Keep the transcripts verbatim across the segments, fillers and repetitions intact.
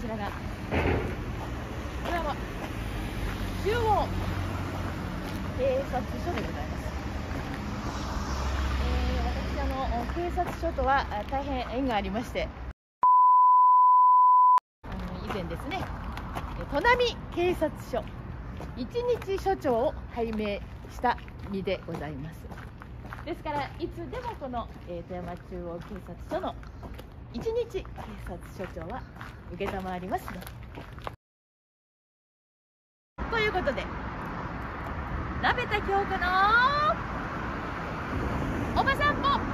ちらがこれは中央警察署でございます。えー、私あの警察署とは大変縁がありまして、あの以前ですね、砺波警察署一日署長を拝命した身でございます。ですからいつでもこの、えー、富山中央警察署の一日警察署長は承りますね。ということで、鍋田京子のおばさんぽ。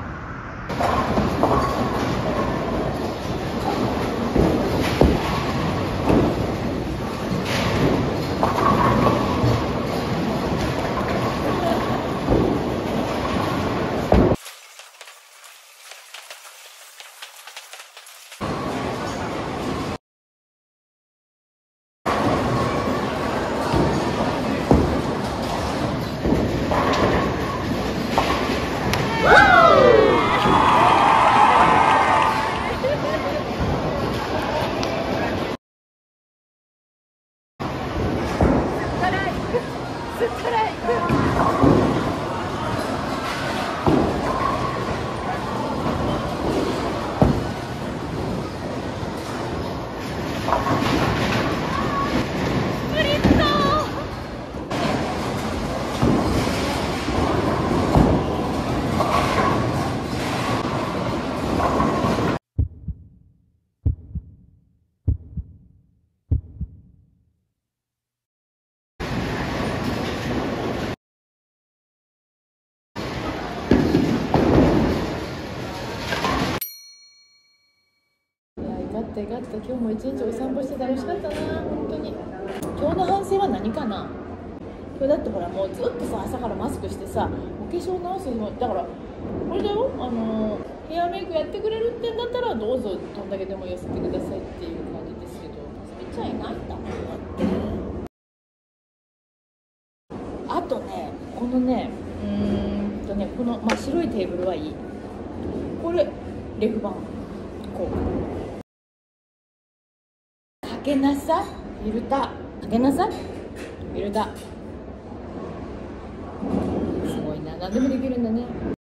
ストライク。よかったよかった。今日も一日お散歩して楽しかったな、本当に。今日の反省は何かな。今日だってほらもうずっとさ、朝からマスクしてさ、お化粧直すのだからこれだよ、あのヘアメイクやってくれるってんだったらどうぞどんだけでも寄せてくださいっていう感じですけど、それちゃいないんだもんだって。あとね、このね、うーんとね、この、まあ、白いテーブルはいい。これレフ板こうかけなさい、フィルターかけなさい、フィルター。すごいな、何でもできるんだね。